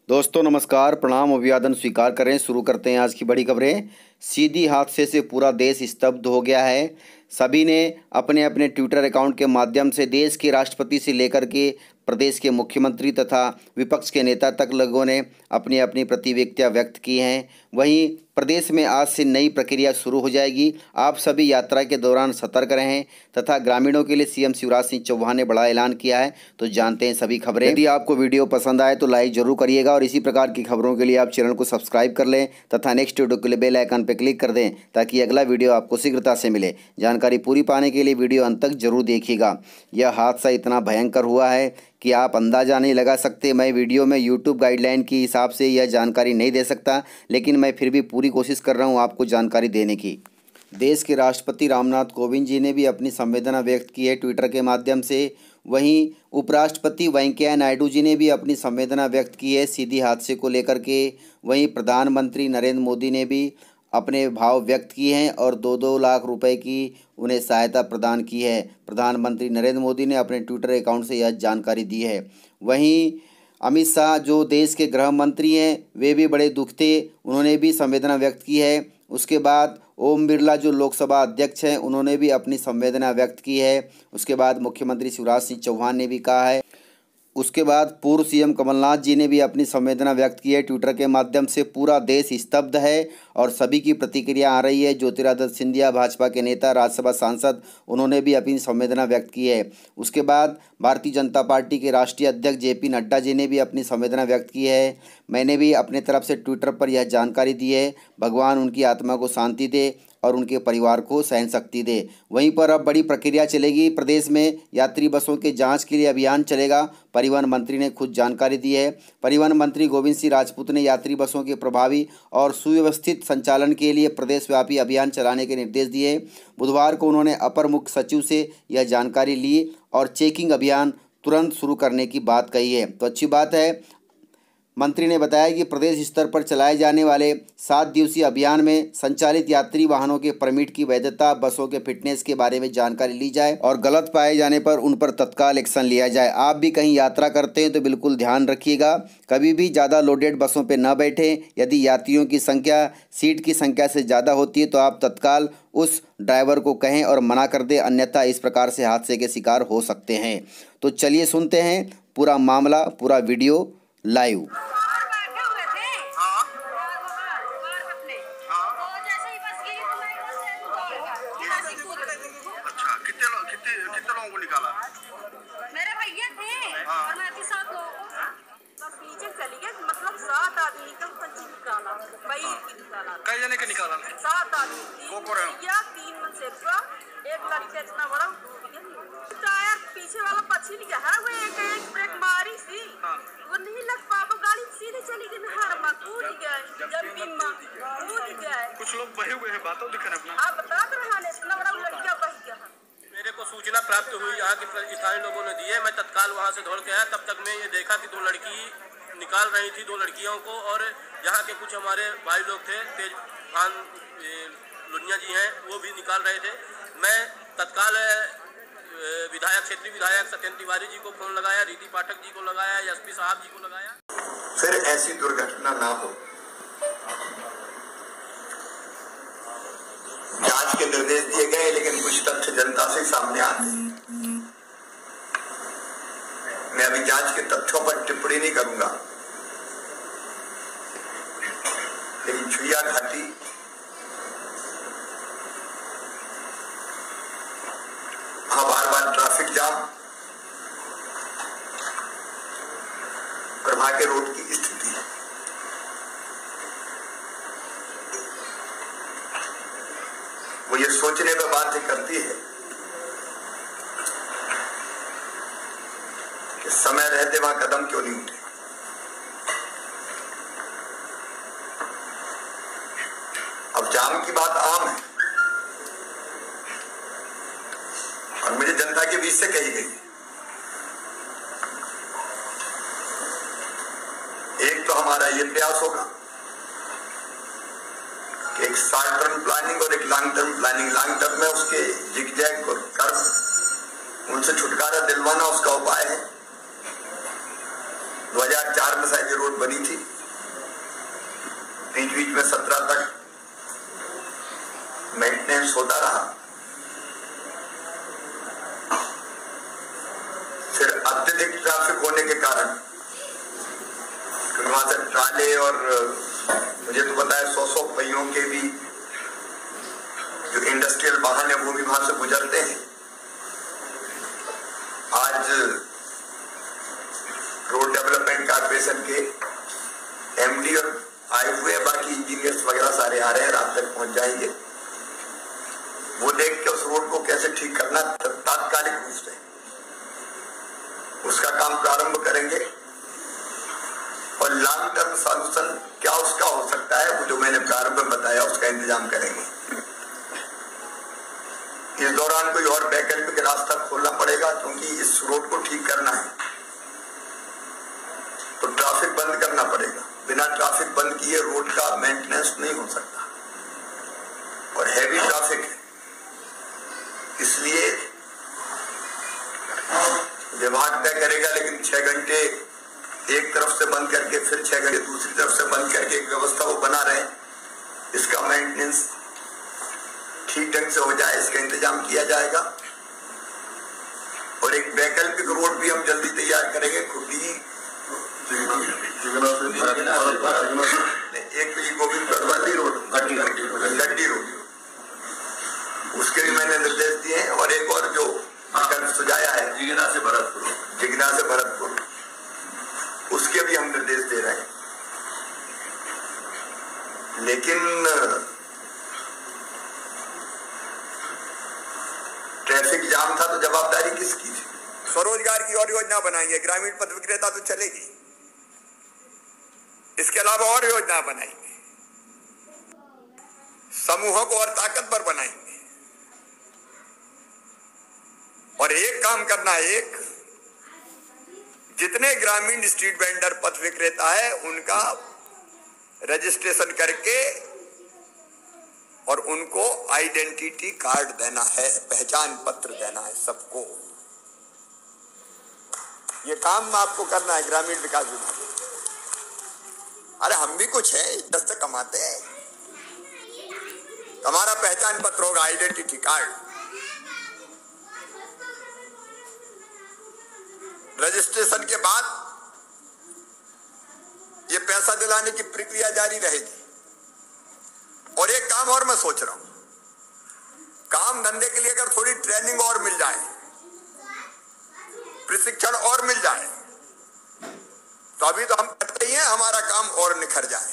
दोस्तों नमस्कार, प्रणाम, अभिवादन स्वीकार करें। शुरू करते हैं आज की बड़ी खबरें। सीधी हादसे से पूरा देश स्तब्ध हो गया है। सभी ने अपने अपने ट्विटर अकाउंट के माध्यम से देश के राष्ट्रपति से लेकर के प्रदेश के मुख्यमंत्री तथा विपक्ष के नेता तक लोगों ने अपनी अपनी प्रतिक्रिया व्यक्त की हैं। वहीं प्रदेश में आज से नई प्रक्रिया शुरू हो जाएगी। आप सभी यात्रा के दौरान सतर्क रहें तथा ग्रामीणों के लिए सीएम शिवराज सिंह चौहान ने बड़ा ऐलान किया है। तो जानते हैं सभी खबरें। यदि आपको वीडियो पसंद आए तो लाइक जरूर करिएगा और इसी प्रकार की खबरों के लिए आप चैनल को सब्सक्राइब कर लें तथा नेक्स्ट वीडियो के लिए बेल आइकन पर क्लिक कर दें ताकि अगला वीडियो आपको शीघ्रता से मिले। जानकारी पूरी पाने के लिए वीडियो अंत तक जरूर देखिएगा। यह हादसा इतना भयंकर हुआ है कि आप अंदाज़ा नहीं लगा सकते। मैं वीडियो में यूट्यूब गाइडलाइन के हिसाब से यह जानकारी नहीं दे सकता, लेकिन मैं फिर भी पूरी कोशिश कर रहा हूं आपको जानकारी देने की। देश के राष्ट्रपति रामनाथ कोविंद जी ने भी अपनी संवेदना व्यक्त की है ट्विटर के माध्यम से। वहीं उपराष्ट्रपति वेंकैया नायडू जी ने भी अपनी संवेदना व्यक्त की है सीधी हादसे को लेकर के। वहीं प्रधानमंत्री नरेंद्र मोदी ने भी अपने भाव व्यक्त किए हैं और 2-2 लाख रुपए की उन्हें सहायता प्रदान की है। प्रधानमंत्री नरेंद्र मोदी ने अपने ट्विटर अकाउंट से यह जानकारी दी है। वहीं अमित शाह जो देश के गृह मंत्री हैं वे भी बड़े दुख थे, उन्होंने भी संवेदना व्यक्त की है। उसके बाद ओम बिरला जो लोकसभा अध्यक्ष हैं उन्होंने भी अपनी संवेदना व्यक्त की है। उसके बाद मुख्यमंत्री शिवराज सिंह चौहान ने भी कहा है। उसके बाद पूर्व सीएम कमलनाथ जी ने भी अपनी संवेदना व्यक्त की है ट्विटर के माध्यम से। पूरा देश स्तब्ध है और सभी की प्रतिक्रिया आ रही है। ज्योतिरादित्य सिंधिया भाजपा के नेता, राज्यसभा सांसद, उन्होंने भी अपनी संवेदना व्यक्त की है। उसके बाद भारतीय जनता पार्टी के राष्ट्रीय अध्यक्ष जेपी नड्डा जी ने भी अपनी संवेदना व्यक्त की है। मैंने भी अपने तरफ से ट्विटर पर यह जानकारी दी है। भगवान उनकी आत्मा को शांति दे और उनके परिवार को सहन शक्ति दे। वहीं पर अब बड़ी प्रक्रिया चलेगी। प्रदेश में यात्री बसों के जांच के लिए अभियान चलेगा। परिवहन मंत्री ने खुद जानकारी दी है। परिवहन मंत्री गोविंद सिंह राजपूत ने यात्री बसों के प्रभावी और सुव्यवस्थित संचालन के लिए प्रदेशव्यापी अभियान चलाने के निर्देश दिए। बुधवार को उन्होंने अपर मुख्य सचिव से यह जानकारी ली और चेकिंग अभियान तुरंत शुरू करने की बात कही है। तो अच्छी बात है। मंत्री ने बताया कि प्रदेश स्तर पर चलाए जाने वाले 7 दिवसीय अभियान में संचालित यात्री वाहनों के परमिट की वैधता, बसों के फिटनेस के बारे में जानकारी ली जाए और गलत पाए जाने पर उन पर तत्काल एक्शन लिया जाए। आप भी कहीं यात्रा करते हैं तो बिल्कुल ध्यान रखिएगा, कभी भी ज़्यादा लोडेड बसों पर न बैठें। यदि यात्रियों की संख्या सीट की संख्या से ज़्यादा होती है तो आप तत्काल उस ड्राइवर को कहें और मना कर दें, अन्यथा इस प्रकार से हादसे के शिकार हो सकते हैं। तो चलिए सुनते हैं पूरा मामला, पूरा वीडियो लाइव। कितने लोगों को निकाला? मेरे भैया थे और मैं भी 7 लोगों को बस नीचे चली गई। मतलब 7 आदमी का पंची निकाला, भाई की निकाला। कई जने के निकाला? 7 आदमी, 3 मन से एक लड़की इतना बड़ा टायर पीछे वाला पछी लिया है। वो एक ब्रेक मारी सी, वो नहीं लग पाया, गाड़ी सीधे चली गई। नहर में कूद गए, जमीन में कूद गए। कुछ लोग बहे हुए हैं, बातों दिखा अपना। आप बता रहे हैं इतना बड़ा लड़कियां बह गया है। मेरे को सूचना प्राप्त हुई, यहाँ के स्थानीय लोगों ने दी है। मैं तत्काल वहाँ से दौड़ के आया। तब तक मैं ये देखा कि 2 लड़की निकाल रही थी, 2 लड़कियों को, और यहाँ के कुछ हमारे भाई लोग थे, तेज खान लुनिया जी हैं, वो भी निकाल रहे थे। मैं तत्काल विधायक, क्षेत्रीय विधायक सत्येंद्र तिवारी जी को फोन लगाया, रीति पाठक जी को लगाया, एसपी साहब जी को लगाया। फिर ऐसी दुर्घटना ना हो। जांच के निर्देश दिए गए, लेकिन कुछ तथ्य जनता से सामने आते हैं। मैं अभी जांच के तथ्यों पर टिप्पणी नहीं करूंगा, लेकिन छुरिया घाटी वहां बार-बार ट्रैफिक जाम, और वहां के रोड की स्थिति वो ये सोचने पर बाध्य करती है कि समय रहते वहां कदम क्यों नहीं उठे। अब जाम की बात आम है और मुझे जनता के बीच से कही गई। एक तो हमारा ये प्रयास होगा कि एक शॉर्ट टर्म प्लानिंग और एक long term planning. Long term में उसके जिगजैग और कर्व, उनसे छुटकारा दिलवाना उसका उपाय है। 2004 साल ये रोड बनी थी, बीच बीच में 17 तक मेंटेनेंस होता रहा। फिर अत्यधिक ट्रैफिक होने के कारण वहां से ट्राले और मुझे तो पता है 100 पहियों के भी जो इंडस्ट्रियल वाहन है वो भी वहां से गुजरते हैं। आज रोड डेवलपमेंट कॉर्पोरेशन के एमडी और आए हुए, बाकी इंजीनियर्स वगैरह सारे आ रहे हैं, रात तक पहुंच जाएंगे। वो देख के उस रोड को कैसे ठीक करना तात्कालिक रूप से उसका काम प्रारंभ करेंगे और लॉन्ग टर्म सॉल्यूशन क्या उसका हो सकता है वो जो मैंने प्रारंभ में बताया उसका इंतजाम करेंगे। इस दौरान कोई और वैकल्पिक रास्ता खोलना पड़ेगा, क्योंकि इस रोड को ठीक करना है तो ट्रैफिक बंद करना पड़ेगा। बिना ट्रैफिक बंद किए रोड का मेंटेनेंस नहीं हो सकता और हैवी ट्रैफिक है, इसलिए विभाग तय करेगा। लेकिन 6 घंटे एक तरफ से बंद करके फिर 6 घंटे दूसरी तरफ से बंद करके एक व्यवस्था वो बना रहे, इसका मेंटेनेंस ठीक ढंग से हो जाए, इसका इंतजाम किया जाएगा। और एक वैकल्पिक रोड भी हम जल्दी तैयार करेंगे, खुली एक तो ये गोविंद रोड, गड्डी रोड, उसके भी मैंने निर्देश दिए हैं। और एक और जो विकल्प सुझाया है जिगना से भरतपुर, उसके भी हम निर्देश दे रहे हैं। लेकिन ट्रैफिक जाम था तो जवाबदारी किसकी थी? स्वरोजगार की और योजना बनाएंगे, ग्रामीण पथ विक्रेता तो चलेगी, इसके अलावा और योजना बनाएंगे, समूहों को और ताकतवर बनाएंगे। और एक काम करना है, एक जितने ग्रामीण स्ट्रीट वेंडर पथ विक्रेता है उनका रजिस्ट्रेशन करके और उनको आइडेंटिटी कार्ड देना है, पहचान पत्र देना है सबको। ये काम आपको करना है ग्रामीण विकास विभाग। अरे हम भी कुछ है, इज्जत से कमाते हैं। हमारा पहचान पत्र होगा, आइडेंटिटी कार्ड। रजिस्ट्रेशन के बाद ये पैसा दिलाने की प्रक्रिया जारी रहेगी। और एक काम और मैं सोच रहा हूं, काम धंधे के लिए अगर थोड़ी ट्रेनिंग और मिल जाए, प्रशिक्षण और मिल जाए, तो अभी तो हम करते ही हैं, हमारा काम और निखर जाए।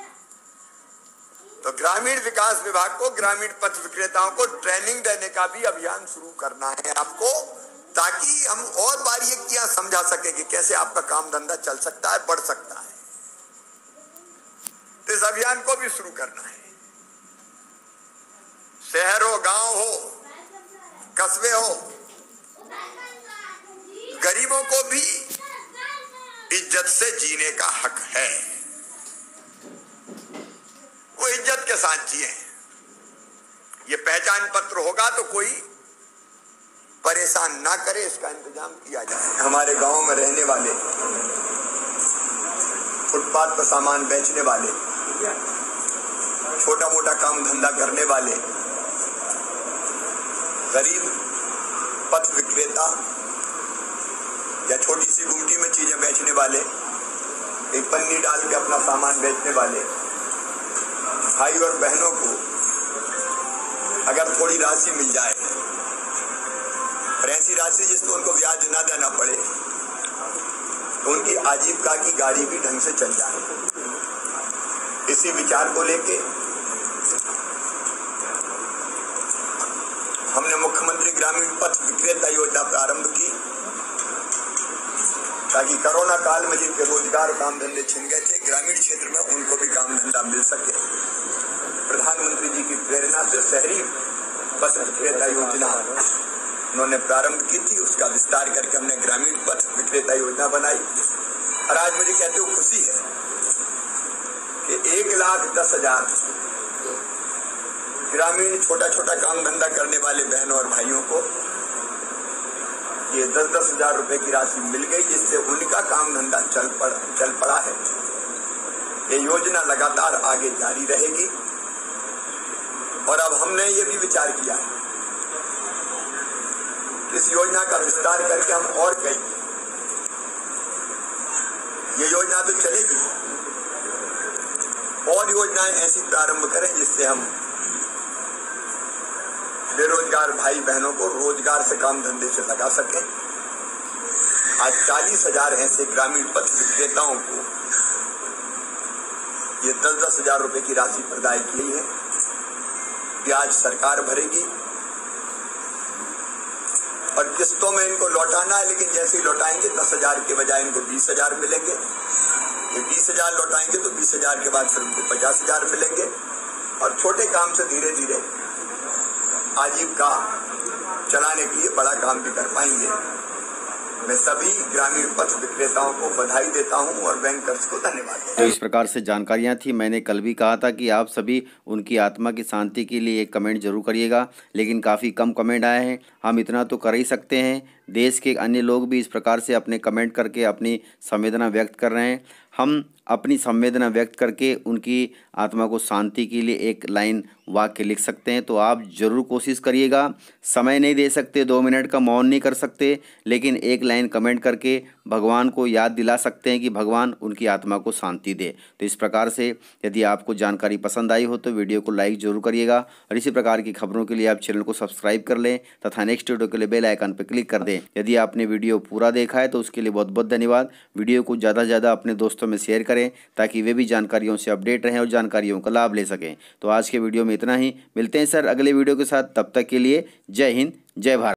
तो ग्रामीण विकास विभाग को ग्रामीण पथ विक्रेताओं को ट्रेनिंग देने का भी अभियान शुरू करना है आपको, ताकि हम और बारीकियां समझा सके कि कैसे आपका काम धंधा चल सकता है, बढ़ सकता है। इस अभियान को भी शुरू करना है। शहर हो, गांव हो, कस्बे हो, गरीबों को भी इज्जत से जीने का हक है। वो इज्जत के साथ जिए। ये पहचान पत्र होगा तो कोई परेशान ना करे, इसका इंतजाम किया जाए। हमारे गांव में रहने वाले, फुटपाथ पर सामान बेचने वाले, छोटा मोटा काम धंधा करने वाले, गरीब पथ विक्रेता या छोटी सी गुमटी में चीजें बेचने वाले, एक पन्नी डाल के अपना सामान बेचने वाले भाई और बहनों को अगर थोड़ी राशि मिल जाए, और ऐसी राशि जिसको उनको ब्याज ना देना पड़े, तो उनकी आजीविका की गाड़ी भी ढंग से चल जाए। इसी विचार को लेके हमने मुख्यमंत्री ग्रामीण पथ विक्रेता योजना प्रारंभ की, ताकि कोरोना काल में जिनके रोजगार काम धंधे छिन गए थे ग्रामीण क्षेत्र में, उनको भी काम धंधा मिल सके। प्रधानमंत्री जी की प्रेरणा से शहरी पथ विक्रेता योजना उन्होंने प्रारंभ की थी, उसका विस्तार करके हमने ग्रामीण पथ विक्रेता योजना बनाई। और आज मुझे कहते हो खुशी है कि 1,10,000 ग्रामीण छोटा छोटा काम धंधा करने वाले बहनों और भाइयों को ये 10-10 हजार रुपए की राशि मिल गई, जिससे उनका काम धंधा चल पड़ा है। ये योजना लगातार आगे जारी रहेगी और अब हमने ये भी विचार किया है कि इस योजना का विस्तार करके हम और कई ये योजना तो चलेगी, और योजनाएं ऐसी प्रारंभ करें जिससे हम बेरोजगार भाई बहनों को रोजगार से काम धंधे से लगा सकें। आज 40,000 ऐसे ग्रामीण पथ विक्रेताओं को ये 10-10 हजार रुपए की राशि प्रदान की है। ब्याज सरकार भरेगी और किस्तों में इनको लौटाना है, लेकिन जैसे ही लौटाएंगे 10,000 के बजाय इनको 20,000 मिलेंगे। ये 20,000 लौटाएंगे तो 20,000 के बाद फिर उनको 50,000 मिलेंगे और छोटे काम से धीरे धीरे आजीविका चलाने के लिए बड़ा काम भी कर पाएंगे। मैं सभी ग्रामीण पथ विक्रेताओं को बधाई देता हूं और बैंकर्स को धन्यवाद देता हूं। तो इस प्रकार से जानकारियां थी। मैंने कल भी कहा था कि आप सभी उनकी आत्मा की शांति के लिए एक कमेंट जरूर करिएगा, लेकिन काफ़ी कम कमेंट आए हैं। हम इतना तो कर ही सकते हैं। देश के अन्य लोग भी इस प्रकार से अपने कमेंट करके अपनी संवेदना व्यक्त कर रहे हैं। हम अपनी संवेदना व्यक्त करके उनकी आत्मा को शांति के लिए एक लाइन वाक्य लिख सकते हैं। तो आप ज़रूर कोशिश करिएगा। समय नहीं दे सकते, 2 मिनट का मौन नहीं कर सकते, लेकिन एक लाइन कमेंट करके भगवान को याद दिला सकते हैं कि भगवान उनकी आत्मा को शांति दे। तो इस प्रकार से यदि आपको जानकारी पसंद आई हो तो वीडियो को लाइक जरूर करिएगा और इसी प्रकार की खबरों के लिए आप चैनल को सब्सक्राइब कर लें तथा नेक्स्ट वीडियो के लिए बेल आइकन पर क्लिक कर दें। यदि आपने वीडियो पूरा देखा है तो उसके लिए बहुत बहुत धन्यवाद। वीडियो को ज़्यादा से ज़्यादा अपने दोस्तों में शेयर करें ताकि वे भी जानकारियों से अपडेट रहें और जानकारियों का लाभ ले सकें। तो आज के वीडियो में इतना ही। मिलते हैं सर अगले वीडियो के साथ। तब तक के लिए जय हिंद, जय भारत।